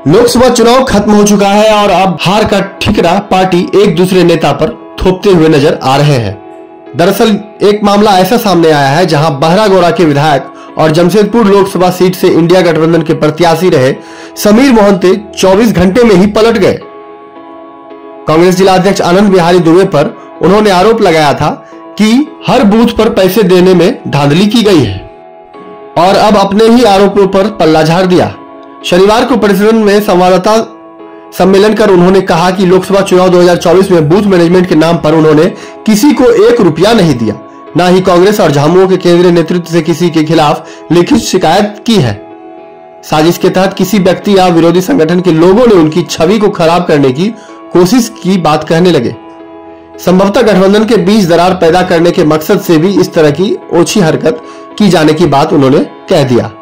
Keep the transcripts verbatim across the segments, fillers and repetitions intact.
लोकसभा चुनाव खत्म हो चुका है और अब हार का ठिकरा पार्टी एक दूसरे नेता पर थोपते हुए नजर आ रहे हैं। दरअसल एक मामला ऐसा सामने आया है जहां बहरागोड़ा के विधायक और जमशेदपुर लोकसभा सीट से इंडिया गठबंधन के प्रत्याशी रहे समीर मोहंती चौबीस घंटे में ही पलट गए। कांग्रेस जिला अध्यक्ष आनंद बिहारी दुबे पर उन्होंने आरोप लगाया था कि हर बूथ पर पैसे देने में धांधली की गई है और अब अपने ही आरोपों पर पल्ला झाड़ दिया। शनिवार को परिसर में संवाददाता सम्मेलन कर उन्होंने कहा कि लोकसभा चुनाव दो हज़ार चौबीस में बूथ मैनेजमेंट के नाम पर उन्होंने किसी को एक रुपया नहीं दिया, न ही कांग्रेस और झामुमो के केंद्रीय नेतृत्व से किसी के खिलाफ लिखित शिकायत की है। साजिश के तहत किसी व्यक्ति या विरोधी संगठन के लोगों ने उनकी छवि को खराब करने की कोशिश की बात कहने लगे। संभवतः गठबंधन के बीच दरार पैदा करने के मकसद से भी इस तरह की ओछी हरकत की जाने की बात उन्होंने कह दिया।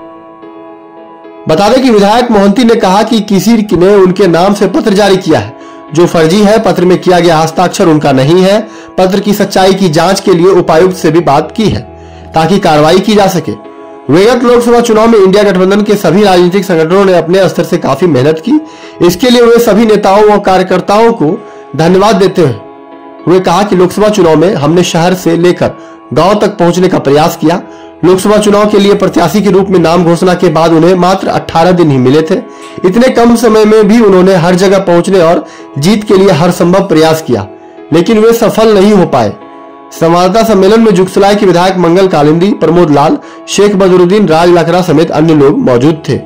बता दें कि विधायक मोहंती ने कहा कि किसी ने उनके नाम से पत्र जारी किया है जो फर्जी है। पत्र में किया गया हस्ताक्षर उनका नहीं है। पत्र की सच्चाई की जांच के लिए उपायुक्त से भी बात की है ताकि कार्रवाई की जा सके। विगत लोकसभा चुनाव में इंडिया गठबंधन के सभी राजनीतिक संगठनों ने अपने स्तर से काफी मेहनत की। इसके लिए वे सभी नेताओं व कार्यकर्ताओं को धन्यवाद देते हुए वे कहा कि लोकसभा चुनाव में हमने शहर से लेकर गांव तक पहुंचने का प्रयास किया। लोकसभा चुनाव के लिए प्रत्याशी के रूप में नाम घोषणा के बाद उन्हें मात्र अठारह दिन ही मिले थे। इतने कम समय में भी उन्होंने हर जगह पहुंचने और जीत के लिए हर संभव प्रयास किया, लेकिन वे सफल नहीं हो पाए। संवाददाता सम्मेलन में जुगसलाई के विधायक मंगल कालिंदी, प्रमोद लाल, शेख बदरुद्दीन, राज लखरा समेत अन्य लोग मौजूद थे।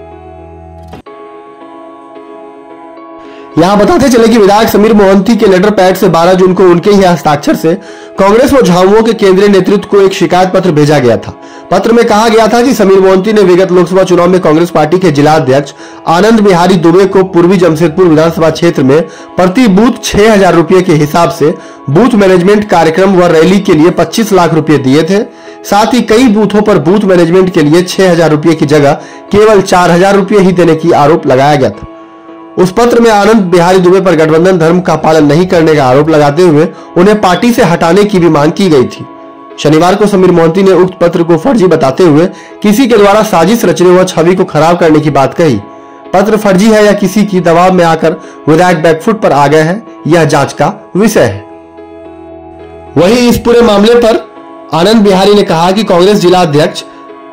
यहां बताते चले कि विधायक समीर मोहंती के लेटर पैड से बारह जून को उनके ही हस्ताक्षर से कांग्रेस व झामुमो के केंद्रीय नेतृत्व को एक शिकायत पत्र भेजा गया था। पत्र में कहा गया था कि समीर मोहंती ने विगत लोकसभा चुनाव में कांग्रेस पार्टी के जिला अध्यक्ष आनंद बिहारी दुबे को पूर्वी जमशेदपुर विधानसभा क्षेत्र में प्रति बूथ छह हजार रुपए के हिसाब से बूथ मैनेजमेंट कार्यक्रम व रैली के लिए पच्चीस लाख रुपए दिए थे। साथ ही कई बूथों पर बूथ मैनेजमेंट के लिए छह हजार रुपए की जगह केवल चार हजार रुपए ही देने की आरोप लगाया गया था। उस पत्र में आनंद बिहारी दुबे पर गठबंधन धर्म का पालन नहीं करने का आरोप लगाते हुए उन्हें पार्टी से हटाने की भी मांग की गई थी। शनिवार को समीर मोहंती ने उक्त पत्र को फर्जी बताते हुए किसी के द्वारा साजिश रचने व छवि को खराब करने की बात कही। पत्र फर्जी है या किसी की दबाव में आकर विधायक बैकफुट पर आ गए हैं, यह जांच का विषय है। वहीं इस पूरे मामले पर आनंद बिहारी ने कहा कि कांग्रेस जिला अध्यक्ष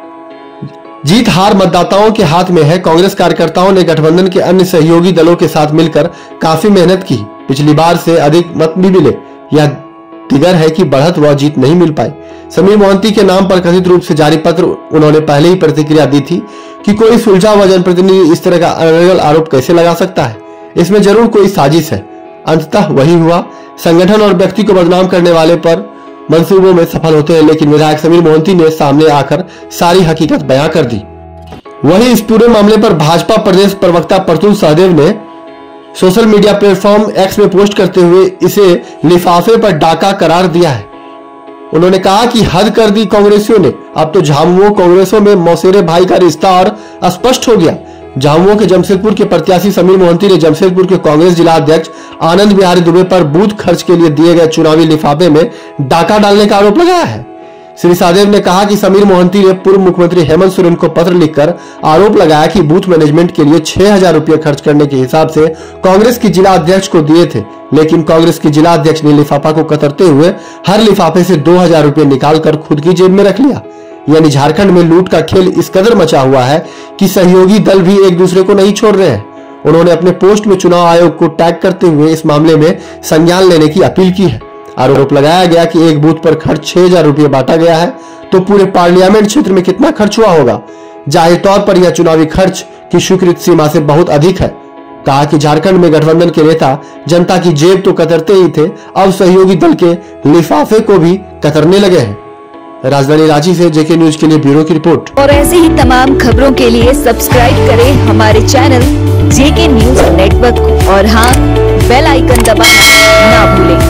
जीत हार मतदाताओं के हाथ में है। कांग्रेस कार्यकर्ताओं ने गठबंधन के अन्य सहयोगी दलों के साथ मिलकर काफी मेहनत की। पिछली बार से अधिक मत भी मिले। यह दिगर है कि बढ़त व जीत नहीं मिल पाई। समीर मोहंती के नाम पर कथित रूप से जारी पत्र उन्होंने पहले ही प्रतिक्रिया दी थी कि कोई सुलझा हुआ जनप्रतिनिधि इस तरह का अनर्गल आरोप कैसे लगा सकता है। इसमें जरूर कोई साजिश है। अंततः वही हुआ। संगठन और व्यक्ति को बदनाम करने वाले पर मंसूबों में सफल होते हैं, लेकिन विधायक समीर मोहंती ने सामने आकर सारी हकीकत बयां कर दी। वहीं इस पूरे मामले पर भाजपा प्रदेश प्रवक्ता प्रतुल सहदेव ने सोशल मीडिया प्लेटफॉर्म एक्स में पोस्ट करते हुए इसे लिफाफे पर डाका करार दिया है। उन्होंने कहा कि हद कर दी कांग्रेसियों ने। अब तो झामुमो कांग्रेसों में मौसेरे भाई का रिश्ता और स्पष्ट हो गया। झामुमो के जमशेदपुर के प्रत्याशी समीर मोहंती ने जमशेदपुर के कांग्रेस जिला अध्यक्ष आनंद बिहारी दुबे पर बूथ खर्च के लिए दिए गए चुनावी लिफाफे में डाका डालने का आरोप लगाया है। श्री सहदेव ने कहा कि समीर मोहंती ने पूर्व मुख्यमंत्री हेमंत सोरेन को पत्र लिखकर आरोप लगाया कि बूथ मैनेजमेंट के लिए छह हजार रुपए खर्च करने के हिसाब से कांग्रेस की जिला अध्यक्ष को दिए थे, लेकिन कांग्रेस की जिला अध्यक्ष ने लिफाफा को कतरते हुए हर लिफाफे से दो हजार रुपए निकालकर खुद की जेब में रख लिया। यानी झारखंड में लूट का खेल इस कदर मचा हुआ है कि सहयोगी दल भी एक दूसरे को नहीं छोड़ रहे हैं। उन्होंने अपने पोस्ट में चुनाव आयोग को टैग करते हुए इस मामले में संज्ञान लेने की अपील की है। आरोप लगाया गया कि एक बूथ पर खर्च छह हजार रुपये बांटा गया है, तो पूरे पार्लियामेंट क्षेत्र में कितना खर्च हुआ होगा। जाहिर तौर पर यह चुनावी खर्च की स्वीकृत सीमा से बहुत अधिक है। कहा कि झारखंड में गठबंधन के नेता जनता की जेब तो कतरते ही थे, अब सहयोगी दल के लिफाफे को भी कतरने लगे हैं। राजधानी रांची से जेके न्यूज के लिए ब्यूरो की रिपोर्ट। और ऐसे ही तमाम खबरों के लिए सब्सक्राइब करें हमारे चैनल जेके न्यूज नेटवर्क को और हाँ, बेल आइकन दबाना ना भूलें।